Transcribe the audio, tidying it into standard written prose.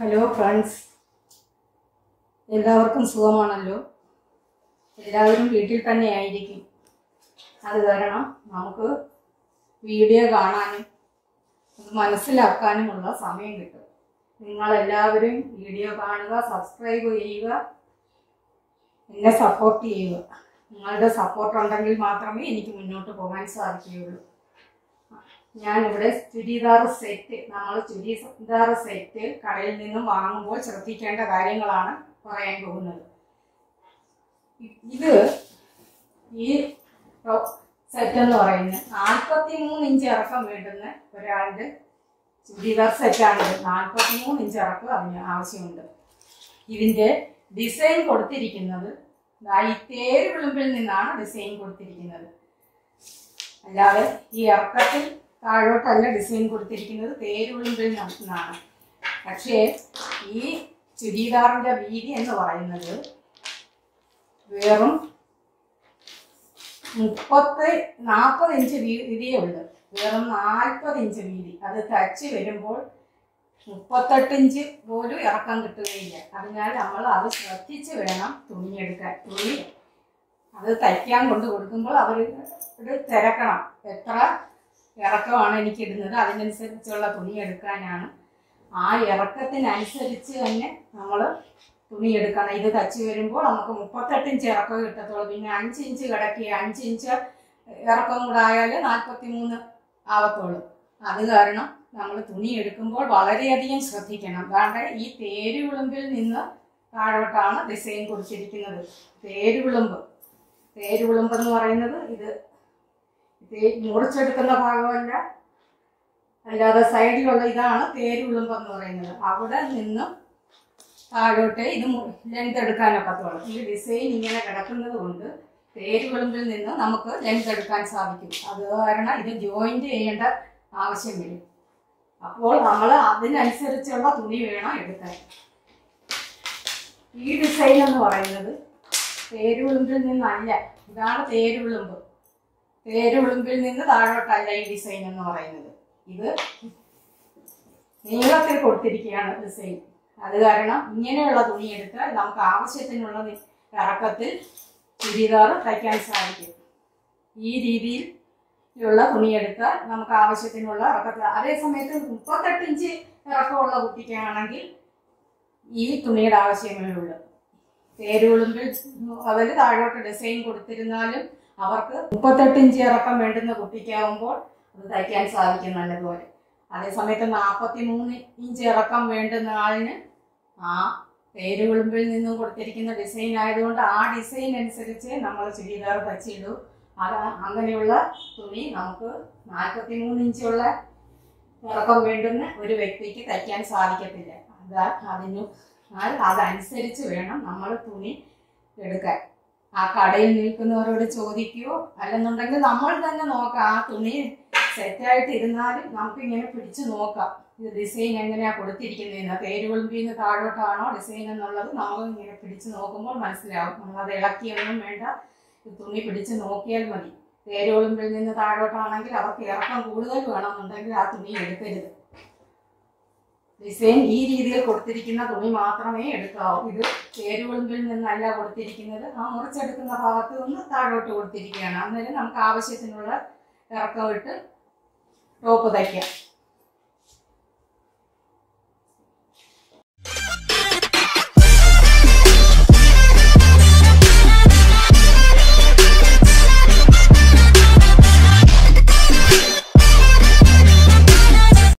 Hello friends, എല്ലാവർക്കും സുഖമാണല്ലോ. എല്ലാവരും വീട്ടിൽ തന്നെ ആയിരിക്കും. അത് കാരണം നമുക്ക് വീഡിയോ കാണാനും അത് മനസ്സിലാക്കാനുമുള്ള സമയം കിട്ടും. നിങ്ങളെല്ലാവരും വീഡിയോ കാണുക, സബ്സ്ക്രൈബ് ചെയ്യുക, എന്നെ സപ്പോർട്ട് ചെയ്യുക. നിങ്ങളുടെ സപ്പോർട്ട് ഉണ്ടെങ്കിൽ മാത്രമേ എനിക്ക് മുന്നോട്ട് പോകാൻ സാധിക്കുകയുള്ളൂ. ഞാനിവിടെ ചുരിദാർ സെറ്റ്, നമ്മൾ ചുരിദാർ സെറ്റ് കടയിൽ നിന്നും വാങ്ങുമ്പോൾ ശ്രദ്ധിക്കേണ്ട കാര്യങ്ങളാണ് പറയാൻ പോകുന്നത്. ഇത് ഈ സെറ്റ് എന്ന് പറയുന്നത് 43 ഇഞ്ച് ഇറക്കം വേണ്ടുന്ന ഒരാളുടെ ചുരിദാർ സെറ്റാണിത്. 43 ഇഞ്ച് ഇറക്കം അതിന് ആവശ്യമുണ്ട്. ഇതിൻ്റെ ഡിസൈൻ കൊടുത്തിരിക്കുന്നത് ഈ തേര് വിളിമ്പിൽ നിന്നാണ് ഡിസൈൻ കൊടുത്തിരിക്കുന്നത്. അല്ലാതെ ഈ ഇറക്കത്തിൽ താഴോട്ടല്ല ഡിസൈൻ കൊടുത്തിരിക്കുന്നത്, തേര് വിളിമ്പിൽ നിന്നാണ്. പക്ഷേ ഈ ചുരിദാറിൻ്റെ വീതി എന്ന് പറയുന്നത് വെറും 40 ഇഞ്ച് വീതിയേ ഉള്ളൂ. വെറും 40 ഇഞ്ച് വീതി. അത് തയ്ച്ച് വരുമ്പോൾ 38 ഇഞ്ച് പോലും ഇറക്കം കിട്ടുകയില്ല. അതിനാൽ നമ്മൾ അത് ശ്രദ്ധിച്ച് വേണം തുണിയെടുക്കാൻ. തുണി അത് തയ്ക്കാൻ കൊണ്ട് കൊടുക്കുമ്പോൾ അവർ തിരക്കണം, എത്ര ഇറക്കമാണ് എനിക്കിടുന്നത്, അതിനനുസരിച്ചുള്ള തുണി എടുക്കാനാണ്. ആ ഇറക്കത്തിനനുസരിച്ച് തന്നെ നമ്മൾ തുണി എടുക്കണം. ഇത് തച്ച് വരുമ്പോൾ നമുക്ക് 38 ഇഞ്ച് ഇറക്കം കിട്ടത്തുള്ളൂ. പിന്നെ 5 ഇഞ്ച് കിടക്കി 5 ഇഞ്ച് ഇറക്കം കൂടെ ആയാൽ 43 ആവത്തുള്ളൂ. അത് കാരണം നമ്മൾ തുണി എടുക്കുമ്പോൾ വളരെയധികം ശ്രദ്ധിക്കണം. കാരണം ഈ തേര് വിളിമ്പിൽ നിന്ന് താഴോട്ടാണ് ഡിസൈൻ കൊടുത്തിരിക്കുന്നത്. തേര് വിളിമ്പ് എന്ന് പറയുന്നത് ഇത് മുറിച്ചെടുക്കുന്ന ഭാഗമല്ല, അല്ലാതെ സൈഡിലുള്ള ഇതാണ് തേര് വിളിമ്പ് എന്ന് പറയുന്നത്. അവിടെ നിന്നും താഴോട്ട് ഇത് ലെങ്ത് എടുക്കാനൊക്കത്തുള്ളൂ. ഈ ഡിസൈൻ ഇങ്ങനെ കിടക്കുന്നത് കൊണ്ട് തേര് വിളിമ്പിൽ നിന്ന് നമുക്ക് ലെങ്ത് എടുക്കാൻ സാധിക്കും. അത് കാരണം ഇത് ജോയിന്റ് ചെയ്യേണ്ട ആവശ്യം വരും. അപ്പോൾ നമ്മൾ അതിനനുസരിച്ചുള്ള തുണി വേണം എടുക്കാൻ. ഈ ഡിസൈൻ എന്ന് പറയുന്നത് തേര് വിളിമ്പിൽ നിന്നല്ല. ഇതാണ് തേര് വിളിമ്പ്. തേര് വിളിമ്പിൽ നിന്ന് താഴോട്ടല്ല ഈ ഡിസൈൻ എന്ന് പറയുന്നത്. ഇത് നീളത്തിൽ കൊടുത്തിരിക്കുകയാണ് ഡിസൈൻ. അത് കാരണം ഇങ്ങനെയുള്ള തുണി എടുത്താൽ നമുക്ക് ആവശ്യത്തിനുള്ള ഇറക്കത്തിൽ ചുരിദാർ തയ്ക്കാൻ സാധിക്കും. ഈ രീതിയിലുള്ള തുണിയെടുത്താൽ നമുക്ക് ആവശ്യത്തിനുള്ള ഇറക്കത്തിൽ. അതേ സമയത്ത് 38 ഇഞ്ച് ഇറക്കമുള്ള കുട്ടിക്കാണെങ്കിൽ ഈ തുണിയുടെ ആവശ്യമേ ഉള്ളൂ. തേര് വിളിമ്പിൽ അതിൽ താഴോട്ട് ഡിസൈൻ കൊടുത്തിരുന്നാലും അവർക്ക് 38 ഇഞ്ച് ഇറക്കം വേണ്ടുന്ന കുട്ടിക്കാവുമ്പോൾ അത് തയ്ക്കാൻ സാധിക്കും നല്ലതുപോലെ. അതേസമയത്ത് 43 ഇഞ്ച് ഇറക്കം വേണ്ടുന്ന ആളിന് ആ തേര് വിളിമ്പിൽ നിന്നും കൊടുത്തിരിക്കുന്ന ഡിസൈൻ ആയതുകൊണ്ട് ആ ഡിസൈൻ അനുസരിച്ച് നമ്മൾ ചുരിദാർ തയ്ച്ചിടൂ. അത് അങ്ങനെയുള്ള തുണി നമുക്ക് 43 ഇഞ്ചുള്ള ഇറക്കം വേണ്ടുന്ന ഒരു വ്യക്തിക്ക് തയ്ക്കാൻ സാധിക്കത്തില്ല. അതനുസരിച്ച് വേണം നമ്മൾ തുണി എടുക്കാൻ. ആ കടയിൽ നിൽക്കുന്നവരോട് ചോദിക്കുകയോ അല്ലെന്നുണ്ടെങ്കിൽ നമ്മൾ തന്നെ നോക്കാം. ആ തുണി സെറ്റായിട്ട് ഇരുന്നാലും നമുക്കിങ്ങനെ പിടിച്ച് നോക്കാം, ഇത് ഡിസൈൻ എങ്ങനെയാണ് കൊടുത്തിരിക്കുന്നതെന്ന്. തേര് വിളിമ്പിൽ നിന്ന് താഴോട്ടാണോ ഡിസൈൻ എന്നുള്ളത് നമ്മൾ ഇങ്ങനെ പിടിച്ച് നോക്കുമ്പോൾ മനസ്സിലാവും. നമ്മളത് ഇളക്കിയൊന്നും വേണ്ട, തുണി പിടിച്ച് നോക്കിയാൽ മതി. തേര് വിളിമ്പിൽ നിന്ന് താഴോട്ടാണെങ്കിൽ അവർക്ക് ഇറക്കം കൂടുതൽ വേണമെന്നുണ്ടെങ്കിൽ ആ തുണി എടുക്കരുത്. ഡിസൈൻ ഈ രീതിയിൽ കൊടുത്തിരിക്കുന്ന തുണി മാത്രമേ എടുക്കാവൂ. ഇത് തേര് വിളിമ്പിൽ നിന്നല്ല കൊടുത്തിരിക്കുന്നത്, ആ മുറിച്ചെടുക്കുന്ന ഭാഗത്ത് നിന്ന് താഴോട്ട് കൊടുത്തിരിക്കുകയാണ്. അന്നേരം നമുക്ക് ആവശ്യത്തിനുള്ള ഇറക്കം ഇട്ട് ടോപ്പ് തയ്ക്കാം.